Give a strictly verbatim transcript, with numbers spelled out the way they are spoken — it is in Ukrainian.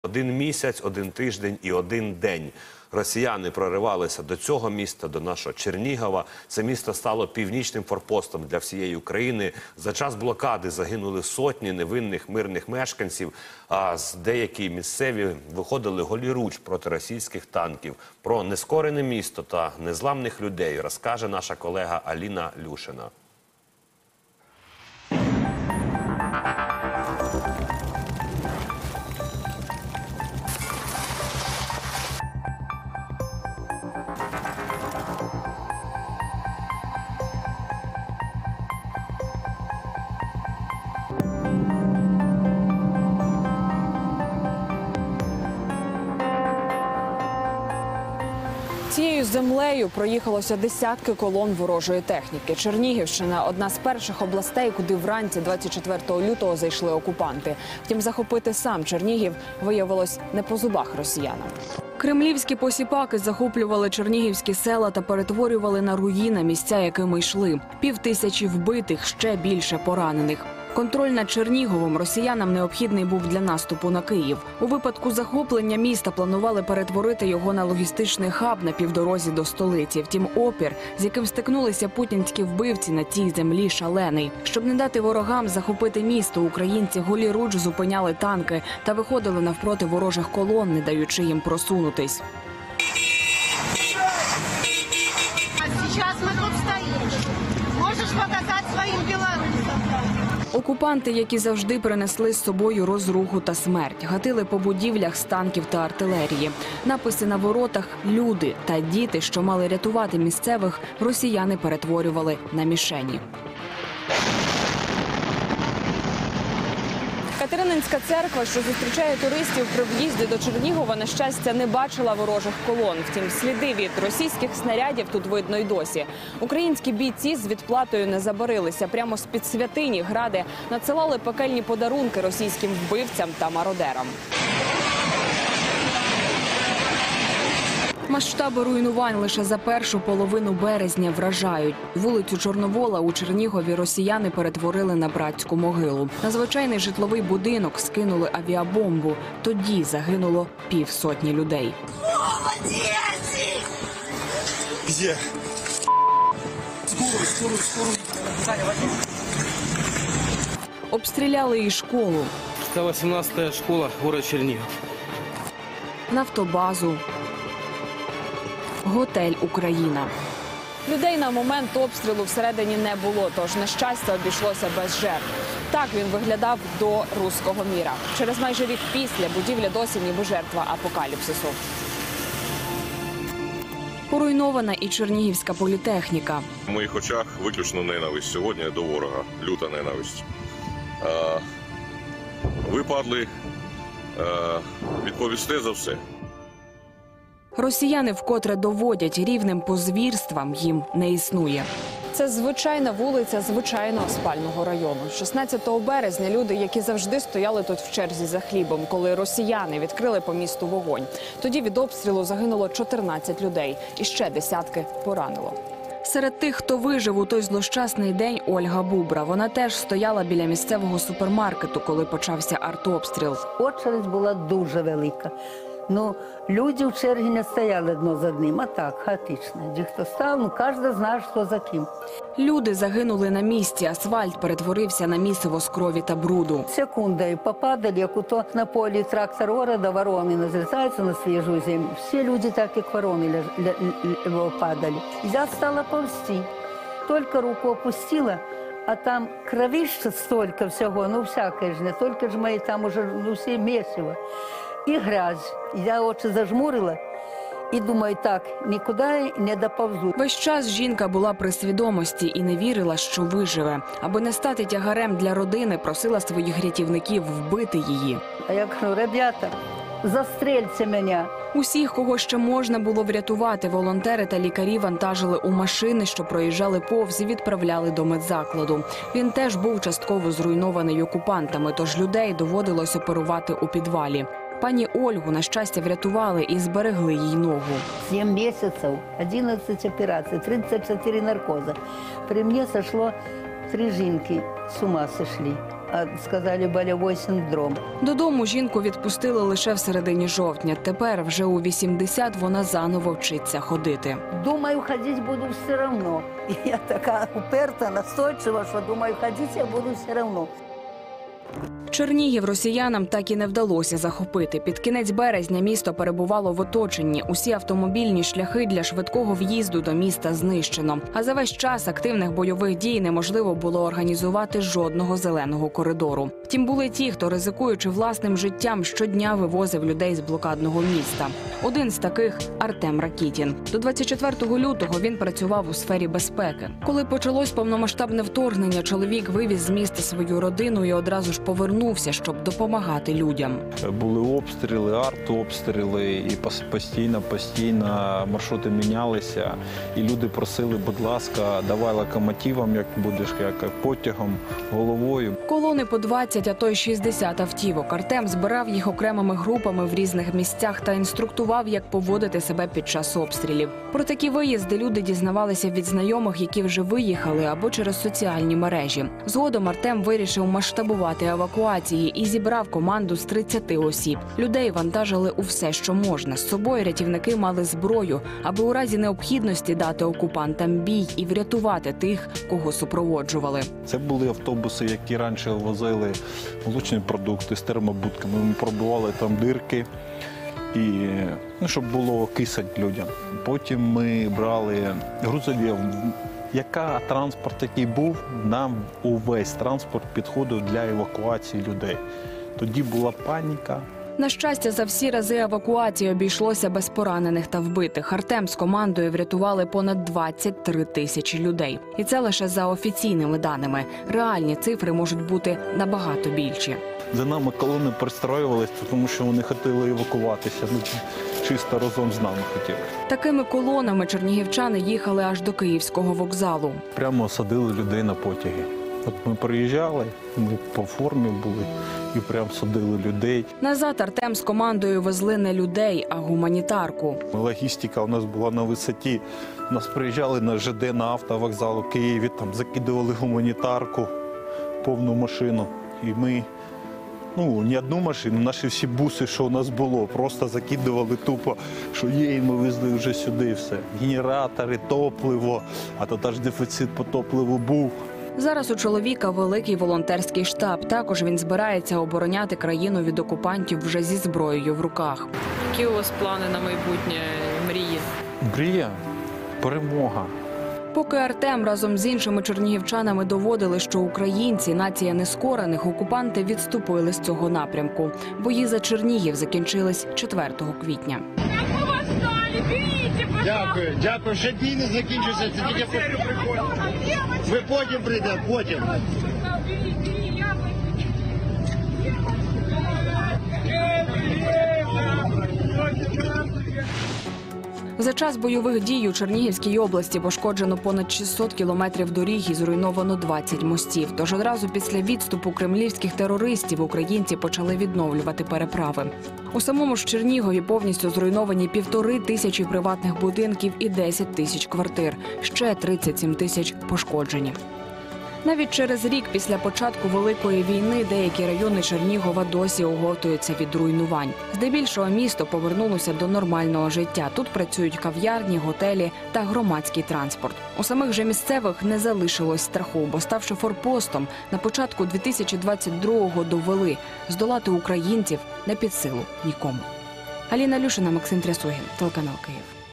Один місяць, один тиждень і один день. Росіяни проривалися до цього міста, до нашого Чернігова. Це місто стало північним форпостом для всієї України. За час блокади загинули сотні невинних мирних мешканців, а з деякі місцеві виходили голіруч проти російських танків. Про нескорене місто та незламних людей розкаже наша колега Аліна Люшина. Цією землею проїхалося десятки колон ворожої техніки. Чернігівщина – одна з перших областей, куди вранці двадцять четвертого лютого зайшли окупанти. Втім, захопити сам Чернігів виявилось не по зубах росіянам. Кремлівські посіпаки захоплювали чернігівські села та перетворювали на руїни місця, якими йшли. Півтисячі вбитих, ще більше поранених. Контроль над Черніговом росіянам необхідний був для наступу на Київ. У випадку захоплення міста планували перетворити його на логістичний хаб на півдорозі до столиці. Втім, опір, з яким стикнулися путінські вбивці на цій землі, шалений. Щоб не дати ворогам захопити місто, українці голіруч зупиняли танки та виходили навпроти ворожих колон, не даючи їм просунутись. Зараз ми тут стоїмо. Можеш показати своїм білорусам. Окупанти, які завжди принесли з собою розруху та смерть, гатили по будівлях з танків та артилерії. Написи на воротах «Люди» та «Діти», що мали рятувати місцевих, росіяни перетворювали на мішені. Катерининська церква, що зустрічає туристів при в'їзді до Чернігова, на щастя, не бачила ворожих колон. Втім, сліди від російських снарядів тут видно й досі. Українські бійці з відплатою не забарилися. Прямо з-під святині «Гради» надсилали пекельні подарунки російським вбивцям та мародерам. Масштаби руйнувань лише за першу половину березня вражають. Вулицю Чорновола у Чернігові росіяни перетворили на братську могилу. На звичайний житловий будинок скинули авіабомбу. Тоді загинуло півсотні людей. Где? Скорую, скорую, скорую. Обстріляли і школу. сто восемнадцатая школа, город Чернігов. Нафтобазу. Готель «Україна». Людей на момент обстрілу всередині не було, тож, на щастя, обійшлося без жертв. Так він виглядав до руського міра. Через майже рік після будівля досі ніби жертва апокаліпсису. Поруйнована і чернігівська політехніка. В моїх очах виключно ненависть сьогодні до ворога, люта ненависть. А, ви, падли, а, відповісте за все. Росіяни вкотре доводять, рівнем по звірствам їм не існує. Це звичайна вулиця звичайного спального району. шістнадцятого березня люди, які завжди стояли тут в черзі за хлібом, коли росіяни відкрили по місту вогонь. Тоді від обстрілу загинуло чотирнадцять людей і ще десятки поранило. Серед тих, хто вижив у той злощасний день, Ольга Бубра. Вона теж стояла біля місцевого супермаркету, коли почався артобстріл. Очередь була дуже велика. Ну, люди в черзі не стояли одно за одним, а так, хаотично. Де хто став, ну, кожен знає, хто за ким. Люди загинули на місці, асфальт перетворився на місиво з крові та бруду. Секундою попадали, як у то на полі трактор города, ворони назлітаються на свіжу землю. Всі люди так, як ворони, падали. Я стала повзти. Тільки руку опустила, а там кровище стільки всього, ну, всяке ж, не тільки ж мої, там уже, ну, всі месиво. І грязь. Я очі зажмурила і думаю, так, нікуди не доповзу. Весь час жінка була при свідомості і не вірила, що виживе. Аби не стати тягарем для родини, просила своїх рятівників вбити її. А я кажу, ребята, застрельте мене. Усіх, кого ще можна було врятувати, волонтери та лікарі вантажили у машини, що проїжджали повз, і відправляли до медзакладу. Він теж був частково зруйнований окупантами, тож людей доводилось оперувати у підвалі. Пані Ольгу, на щастя, врятували і зберегли їй ногу. сім місяців, одинадцять операцій, тридцять чотири наркоза. При мені сошло три жінки, з ума сошли. а, сказали, болевой синдром. Додому жінку відпустили лише в середині жовтня. Тепер вже у вісімдесят вона заново вчиться ходити. Думаю, ходить буду все равно. И я такая уперта, настойчива, что думаю, ходить я буду все равно. Чернігів росіянам так і не вдалося захопити. Під кінець березня місто перебувало в оточенні. Усі автомобільні шляхи для швидкого в'їзду до міста знищено. А за весь час активних бойових дій неможливо було організувати жодного зеленого коридору. Втім, були ті, хто, ризикуючи власним життям, щодня вивозив людей з блокадного міста. Один з таких – Артем Ракітін. До двадцять четвертого лютого він працював у сфері безпеки. Коли почалось повномасштабне вторгнення, чоловік вивіз з міста свою родину і одразу ж повернувся, щоб допомагати людям. Були обстріли, артобстріли, і пос- постійно, постійно маршрути мінялися. І люди просили, будь ласка, давай локомотивом, як будеш, як потягом, головою. Колони по двадцять, а то й шістдесят автівок. Артем збирав їх окремими групами в різних місцях та інструктував, як поводити себе під час обстрілів. Про такі виїзди люди дізнавалися від знайомих, які вже виїхали, або через соціальні мережі. Згодом Артем вирішив масштабувати евакуації і зібрав команду з тридцяти осіб. Людей вантажили у все, що можна. З собою рятівники мали зброю, аби у разі необхідності дати окупантам бій і врятувати тих, кого супроводжували. Це були автобуси, які раніше возили молочні продукти з термобудками. Ми пробивали там дирки, і, ну, щоб було кисень людям. Потім ми брали грузові. Яка транспорт, який був, нам увесь транспорт підходив для евакуації людей. Тоді була паніка. На щастя, за всі рази евакуації обійшлося без поранених та вбитих. Артем з командою врятували понад двадцять три тисячі людей. І це лише за офіційними даними. Реальні цифри можуть бути набагато більші. За нами колони пристроювалися, тому що вони хотіли евакуватися. Ну, чисто разом з нами хотіли. Такими колонами чернігівчани їхали аж до Київського вокзалу. Прямо садили людей на потяги. От ми приїжджали, ми по формі були і прямо садили людей. Назад Артем з командою везли не людей, а гуманітарку. Логістика у нас була на висоті. Нас приїжджали на ЖД, на автовокзал у Києві, там закидували гуманітарку, повну машину. І ми, ну, не одну машину, наші всі буси, що у нас було, просто закидували тупо, що є, і ми везли вже сюди все. Генератори, топливо, а то теж дефіцит по топливу був. Зараз у чоловіка великий волонтерський штаб. Також він збирається обороняти країну від окупантів вже зі зброєю в руках. Які у вас плани на майбутнє, мрії? Мрія, перемога. Поки Артем разом з іншими чернігівчанами доводили, що українці – нація нескорених, окупанти відступили з цього напрямку. Бої за Чернігів закінчились четвертого квітня. Дякую, дякую. Ще дні не закінчуються, це тільки приходить. Ви потім прийдете, потім. За час бойових дій у Чернігівській області пошкоджено понад шістсот кілометрів доріг і зруйновано двадцять мостів. Тож одразу після відступу кремлівських терористів українці почали відновлювати переправи. У самому ж Чернігові повністю зруйновані півтори тисячі приватних будинків і десять тисяч квартир. Ще тридцять сім тисяч пошкоджені. Навіть через рік після початку Великої війни деякі райони Чернігова досі оговтуються від руйнувань. Здебільшого місто повернулося до нормального життя. Тут працюють кав'ярні, готелі та громадський транспорт. У самих же місцевих не залишилось страху, бо, ставши форпостом, на початку дві тисячі двадцять другого довели – здолати українців не під силу нікому. Аліна Люшина, Максим Трясогін, телеканал Київ.